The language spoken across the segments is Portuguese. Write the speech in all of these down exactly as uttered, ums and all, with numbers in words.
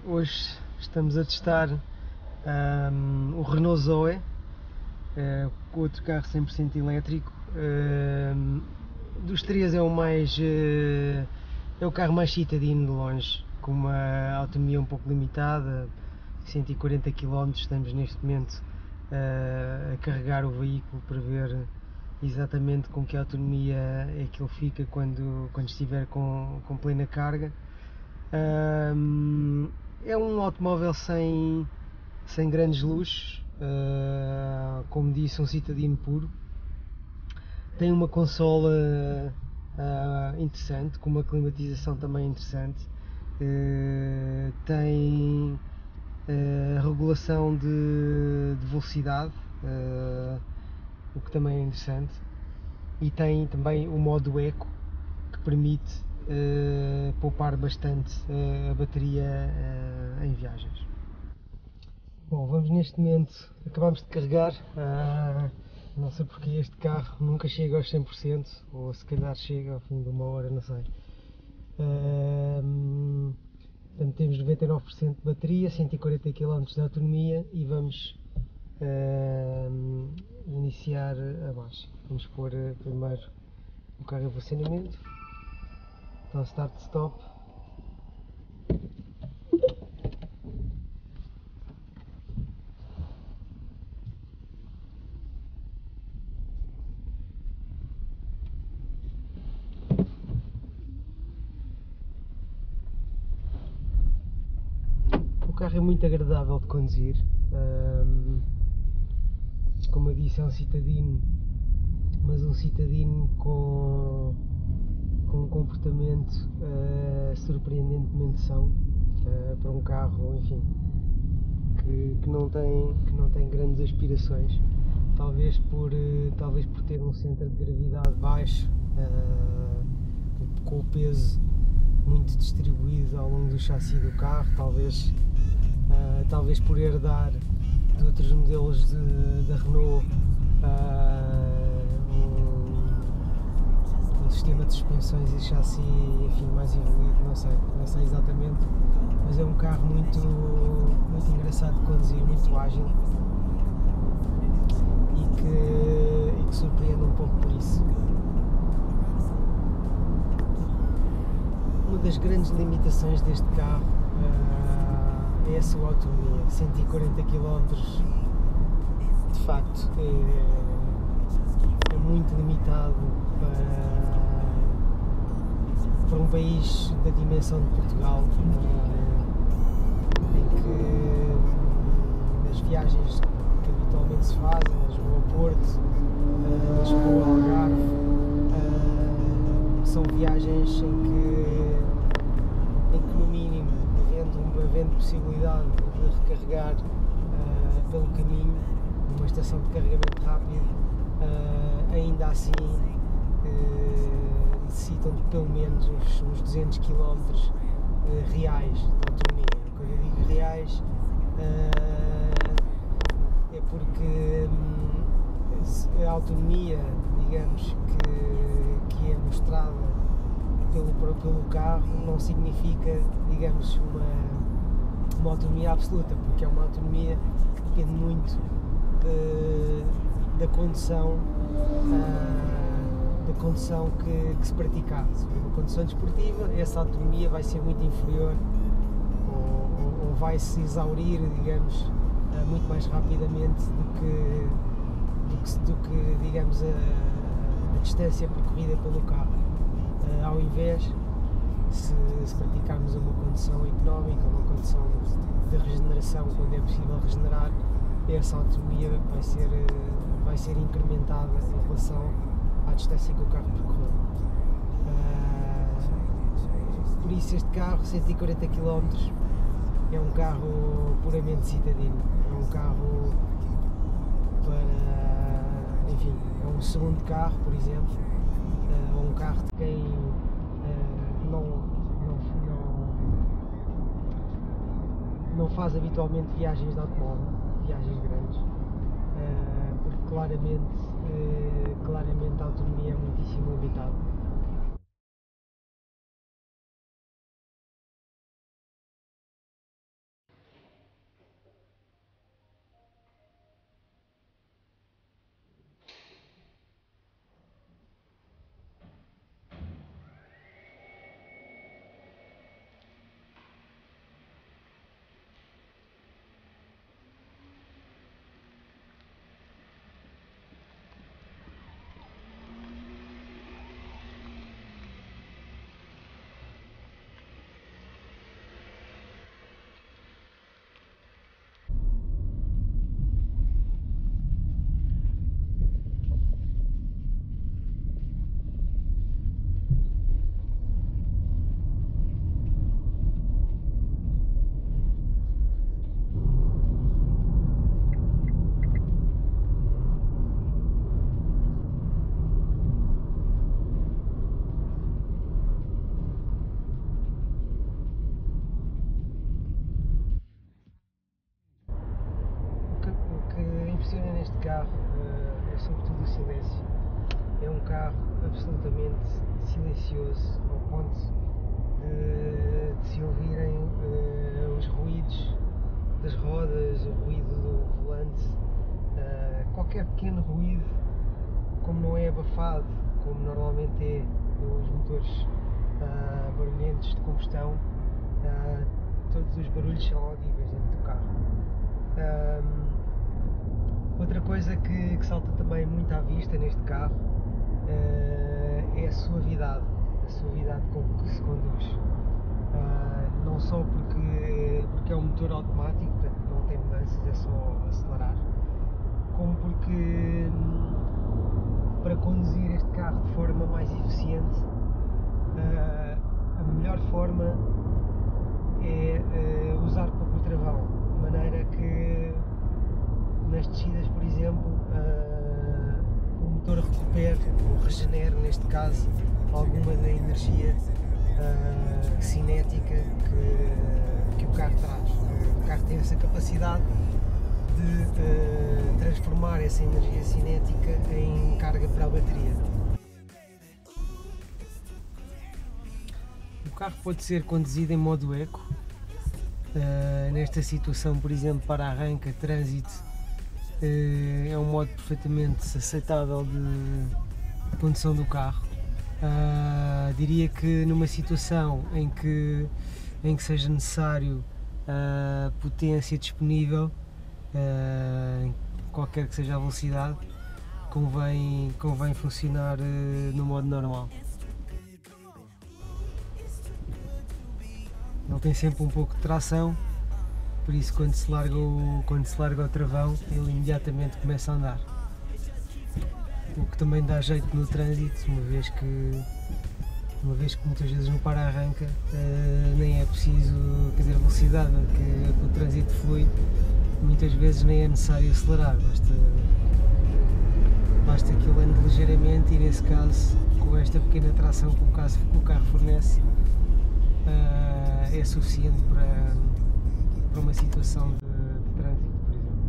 Hoje estamos a testar um, o Renault Zoe, uh, outro carro cem por cento elétrico. Uh, dos três é o mais uh, é o carro mais citadino de longe, com uma autonomia um pouco limitada, cento e quarenta quilómetros. Estamos neste momento uh, a carregar o veículo para ver exatamente com que autonomia é que ele fica quando, quando estiver com, com plena carga. Um, é um automóvel sem, sem grandes luxos, uh, como disse, um citadino puro. Tem uma consola uh, interessante, com uma climatização também interessante. Uh, tem uh, regulação de, de velocidade, uh, o que também é interessante. E tem também o modo Eco, que permite Uh, poupar bastante uh, a bateria uh, em viagens. Bom, vamos neste momento, acabamos de carregar, uh, não sei porque este carro nunca chega aos cem por cento, ou se calhar chega ao fim de uma hora, não sei. Uh, portanto, temos noventa e nove por cento de bateria, cento e quarenta quilómetros de autonomia e vamos uh, iniciar a marcha. Vamos pôr uh, primeiro o carro em funcionamento. Então, start stop. O carro é muito agradável de conduzir. Um, como eu disse, é um citadino, mas um citadino com, com um comportamento uh, surpreendentemente são, uh, para um carro, enfim, que, que, não tem, que não tem grandes aspirações, talvez por, uh, talvez por ter um centro de gravidade baixo, uh, com o peso muito distribuído ao longo do chassi do carro, talvez, uh, talvez por herdar de outros modelos da Renault uh, um, um sistema de suspensões e chassi, enfim, mais evoluído, não sei, não sei exatamente, mas é um carro muito, muito engraçado de conduzir, muito ágil e que, e que surpreende um pouco por isso. Uma das grandes limitações deste carro uh, é a sua autonomia, cento e quarenta quilómetros, de facto é, é muito limitado para, para um país da dimensão de Portugal, uh, em que as viagens que habitualmente se fazem, Lisboa-Porto, uh, Lisboa-Algarve, uh, são viagens em que em que no mínimo, havendo, havendo possibilidade de recarregar uh, pelo caminho, numa estação de carregamento rápido, uh, ainda assim uh, necessitam de pelo menos uns, uns duzentos quilómetros uh, reais de autonomia. Quando eu digo reais, uh, é porque um, a autonomia, digamos, que, que é mostrada Pelo, pelo carro não significa, digamos, uma, uma autonomia absoluta, porque é uma autonomia que depende muito de, da condução, uh, da condução que, que se praticar. Se for uma condução desportiva, essa autonomia vai ser muito inferior ou, ou, ou vai se exaurir, digamos, uh, muito mais rapidamente do que, do que, do que digamos, a, a distância percorrida pelo carro. Uh, ao invés, se, se praticarmos uma condução económica, uma condução de regeneração, quando é possível regenerar, essa autonomia vai ser, vai ser incrementada em relação à distância que o carro percorreu. Uh, por isso este carro, cento e quarenta quilómetros, é um carro puramente citadino, é um carro para, enfim, é um segundo carro, por exemplo, ou uh, um carro de quem uh, não, não, não, não faz habitualmente viagens de automóvel, viagens grandes, uh, porque claramente, uh, claramente a autonomia é muitíssimo limitada. impressiona neste carro uh, é sobretudo o silêncio. É um carro absolutamente silencioso, ao ponto de, de se ouvirem uh, os ruídos das rodas, o ruído do volante, uh, qualquer pequeno ruído, como não é abafado, como normalmente é os motores uh, barulhentos de combustão, uh, todos os barulhos são audíveis dentro do carro. Um, outra coisa que, que salta também muito à vista neste carro uh, é a suavidade, a suavidade com que se conduz. Uh, não só porque, porque é um motor automático, portanto não tem mudanças, é só acelerar, como porque para conduzir este carro de forma mais eficiente, uh, a melhor forma é uh, usar pouco travão, de maneira que nas descidas, por exemplo, uh, o motor recupere ou regenere, neste caso, alguma da energia uh, cinética que, que o carro traz. O carro tem essa capacidade de uh, transformar essa energia cinética em carga para a bateria. O carro pode ser conduzido em modo eco. Uh, nesta situação, por exemplo, para arranca, trânsito, uh, é um modo perfeitamente aceitável de, de condução do carro. Uh, diria que numa situação em que, em que seja necessário uh, potência disponível, Uh, qualquer que seja a velocidade, convém, convém funcionar uh, no modo normal. Ele tem sempre um pouco de tração, por isso quando se larga o, quando se larga o travão, ele imediatamente começa a andar. O que também dá jeito no trânsito, uma vez que, uma vez que muitas vezes no para-arranca uh, nem é preciso, quer dizer, a velocidade que, que o trânsito flui, muitas vezes nem é necessário acelerar, basta, basta que ele ande ligeiramente e, nesse caso, com esta pequena tração que o, caso, que o carro fornece, uh, é suficiente para, para uma situação de, de trânsito, por exemplo.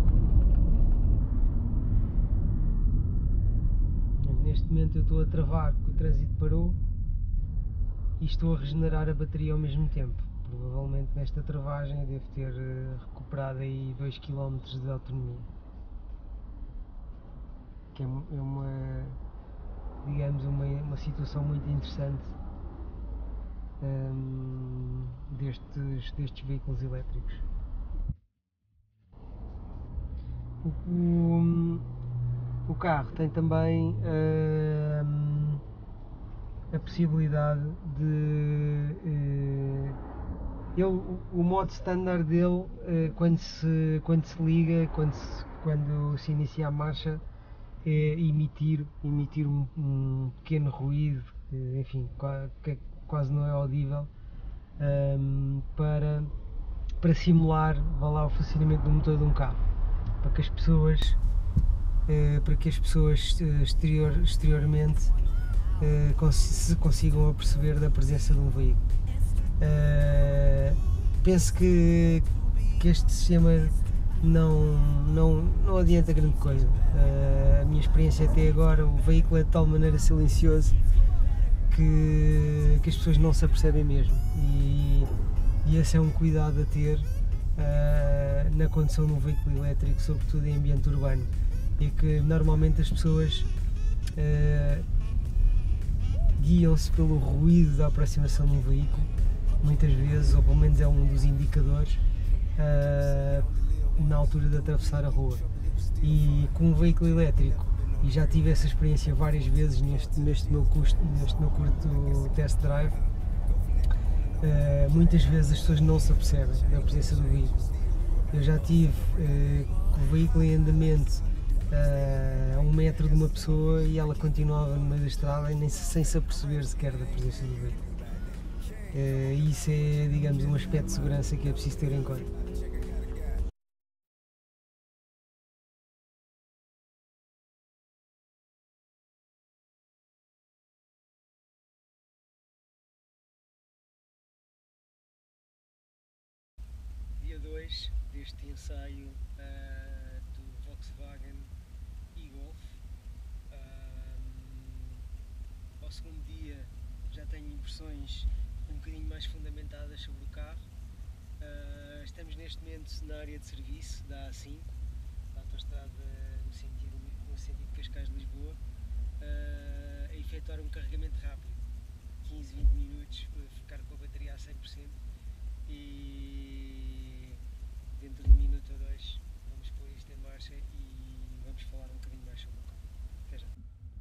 Neste momento eu estou a travar porque o trânsito parou e estou a regenerar a bateria ao mesmo tempo. Provavelmente nesta travagem eu devo ter recuperado aí dois quilómetros de autonomia, que é uma, digamos, uma, uma situação muito interessante hum, destes, destes veículos elétricos. O, o, o carro tem também hum, a possibilidade de uh, Ele, o modo standard dele, quando se, quando se liga, quando se, quando se inicia a marcha, é emitir, emitir um, um pequeno ruído, enfim, que quase não é audível, um, para, para simular, vá lá, o funcionamento do motor de um carro, para que as pessoas, para que as pessoas exterior, exteriormente se consigam aperceber da presença de um veículo. Uh, penso que, que este sistema não, não, não adianta grande coisa. Uh, a minha experiência até agora, o veículo é de tal maneira silencioso que, que as pessoas não se apercebem mesmo, e, e esse é um cuidado a ter uh, na condução de um veículo elétrico, sobretudo em ambiente urbano, e que normalmente as pessoas uh, guiam-se pelo ruído da aproximação de um veículo, muitas vezes, ou pelo menos é um dos indicadores, uh, na altura de atravessar a rua. E com um veículo elétrico, e já tive essa experiência várias vezes neste, neste, meu, custo, neste meu curto test drive, uh, muitas vezes as pessoas não se apercebem da presença do veículo. Eu já tive uh, com o veículo em andamento uh, a um metro de uma pessoa e ela continuava no meio da estrada e nem se, sem se aperceber sequer da presença do veículo. Uh, isso é, digamos, um aspecto de segurança que é preciso ter em conta. Dia dois deste ensaio uh, do Volkswagen e-Golf. Um, ao segundo dia já tenho impressões um bocadinho mais fundamentadas sobre o carro. Uh, estamos neste momento na área de serviço da A cinco, da autoestrada no sentido, no sentido de Cascais-Lisboa, uh, a efetuar um carregamento rápido, quinze, vinte minutos, para ficar com a bateria a cem por cento, e dentro de um minuto ou dois vamos pôr isto em marcha e vamos falar um bocadinho mais sobre o carro. Até já.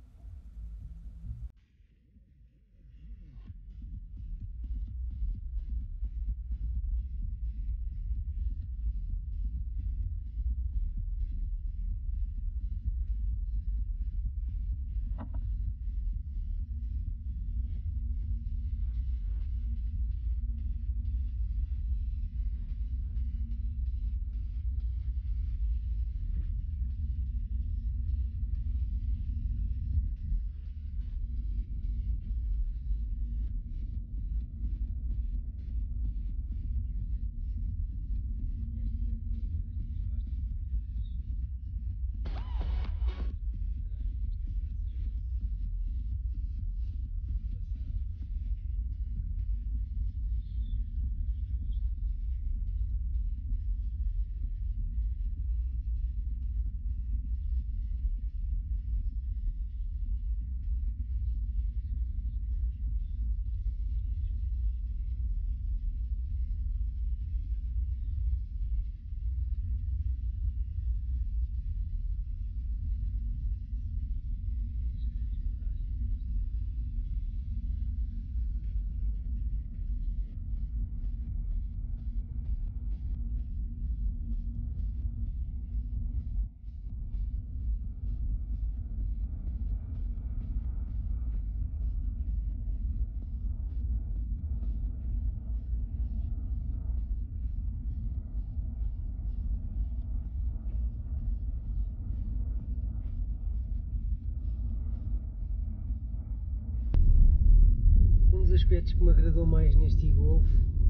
Um dos aspectos que me agradou mais neste e-Golf,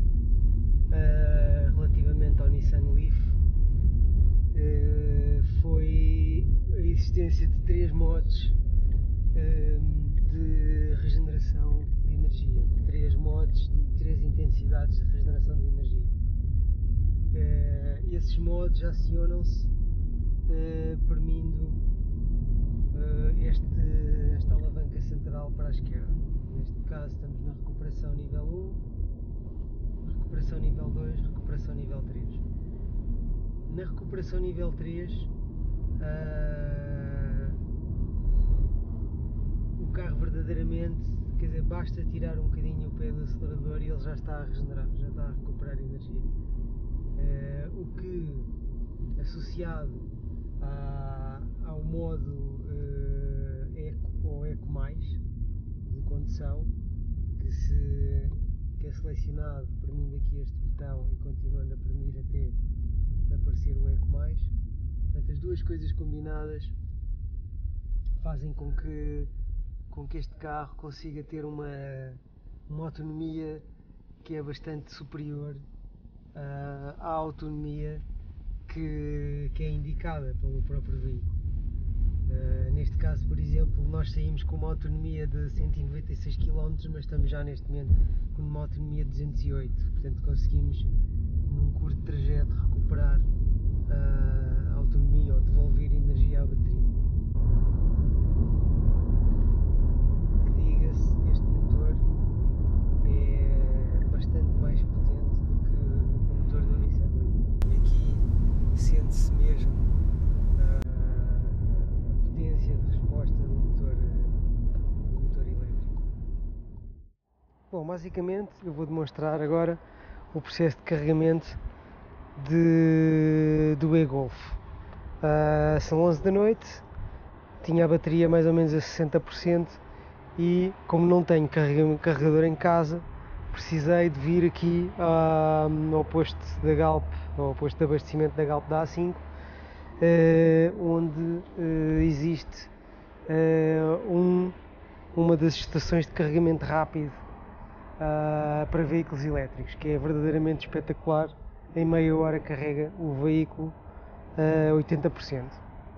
uh, relativamente ao Nissan Leaf, uh, foi a existência de três modos uh, de regeneração de energia, três modos de três intensidades de regeneração de energia. Uh, esses modos acionam-se uh, permitindo uh, este, esta alavanca central para a esquerda. Neste caso estamos na recuperação nível um, recuperação nível dois, recuperação nível três. Na recuperação nível três, uh, o carro verdadeiramente, quer dizer, basta tirar um bocadinho o pé do acelerador e ele já está a regenerar, já está a recuperar energia. Uh, o que, associado a, ao modo uh, Eco ou Eco Mais, de condução, que, se, que é selecionado premindo aqui este botão e continuando a premir até aparecer o Eco Mais. Portanto, as duas coisas combinadas fazem com que, com que este carro consiga ter uma, uma autonomia que é bastante superior uh, à autonomia que, que é indicada pelo próprio veículo. Uh, neste caso, por exemplo, nós saímos com uma autonomia de cento e noventa e seis quilómetros, mas estamos já neste momento com uma autonomia de duzentos e oito, portanto conseguimos num curto trajeto recuperar uh, a autonomia ou devolver energia à bateria. Que diga-se, este motor é bastante mais potente do que, do que o motor do Nissan Leaf. E aqui sente-se mesmo de resposta do motor, do motor elétrico. Bom, basicamente eu vou demonstrar agora o processo de carregamento de, do e-Golf. Uh, são onze da noite, tinha a bateria mais ou menos a sessenta por cento e, como não tenho carregador em casa, precisei de vir aqui uh, ao posto da Galp, ao posto de abastecimento da Galp da A cinco, uh, onde uh, existe uh, um, uma das estações de carregamento rápido uh, para veículos elétricos, que é verdadeiramente espetacular. Em meia hora carrega o veículo a uh, oitenta por cento.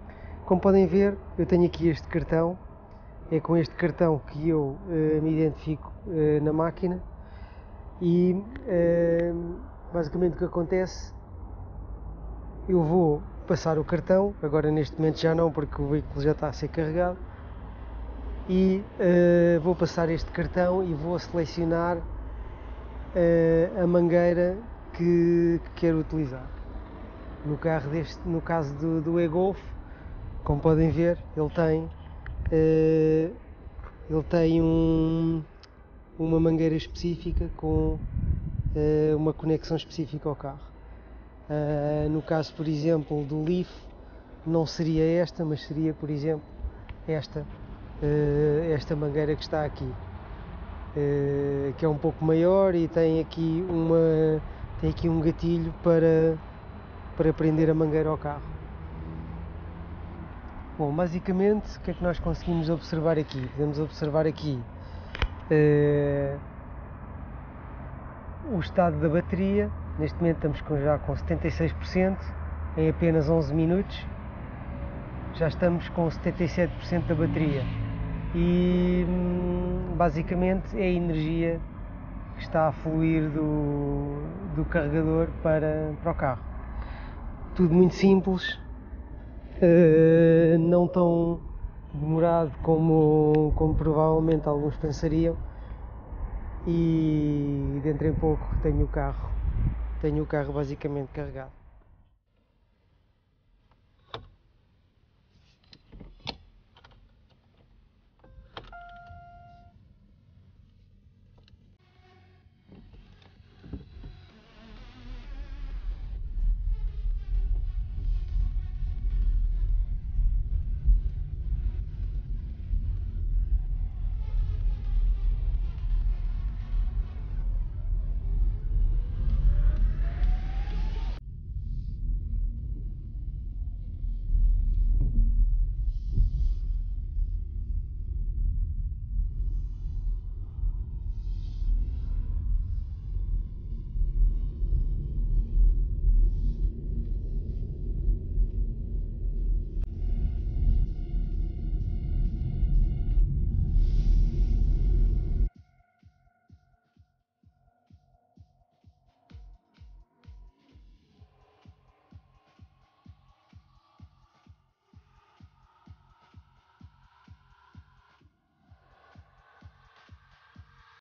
como podem ver, eu tenho aqui este cartão. É com este cartão que eu uh, me identifico uh, na máquina e uh, basicamente o que acontece, eu vou passar o cartão, agora neste momento já não, porque o veículo já está a ser carregado, e uh, vou passar este cartão e vou selecionar uh, a mangueira que, que quero utilizar. No, carro deste, no caso do, do e-Golf, como podem ver, ele tem Uh, ele tem um, uma mangueira específica com uh, uma conexão específica ao carro. Uh, no caso, por exemplo, do Leaf, não seria esta, mas seria, por exemplo, esta, uh, esta mangueira que está aqui, uh, que é um pouco maior e tem aqui, uma, tem aqui um gatilho para, para prender a mangueira ao carro. Bom, basicamente, o que é que nós conseguimos observar aqui? Podemos observar aqui uh, o estado da bateria. Neste momento estamos com, já com setenta e seis por cento, em apenas onze minutos já estamos com setenta e sete por cento da bateria e basicamente é a energia que está a fluir do, do carregador para, para o carro. Tudo muito simples. Uh, não tão demorado como, como provavelmente alguns pensariam, e dentro em pouco tenho o carro, tenho o carro basicamente carregado.